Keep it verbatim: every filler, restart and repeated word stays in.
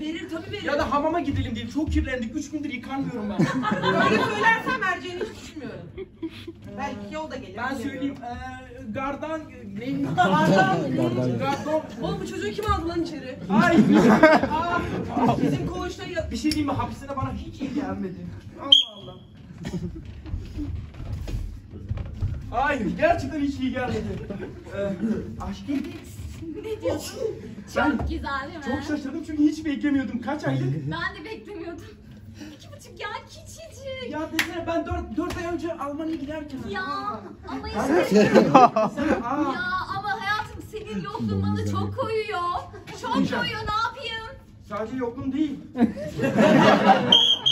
Verir tabii verir. Ya da hamama gidelim diye. Çok kirlendik. Üç gündür yıkanmıyorum ben. Böyle söylersem vereceğini hiç düşünmüyorum. Belki o da gelir. Ben söyleyeyim. Ee, gardan... Ne? Gardan. Gardan. Oğlum bu çocuğu kim aldı lan içeri? Ay. Aa, bizim koğuşta ya... Bir şey diyeyim mi? Hapiste bana hiç iyi gelmedi. Allah Allah. Ay gerçekten hiç iyi gelmedi. Ee, aşkım. Ne diyorsun? Ben Çok güzel değil mi? çok şaşırdım çünkü hiç beklemiyordum. Kaç aylık? Ben de beklemiyordum. İki buçuk ya küçücük. Ya desene ben dört, dört ay önce Almanya'ya giderken. Ya ama Ben- işte. Desene, aa. Ya ama hayatım senin yokluğun bana çok koyuyor. Çok koyuyor, ne yapayım? Sadece yokluğum değil.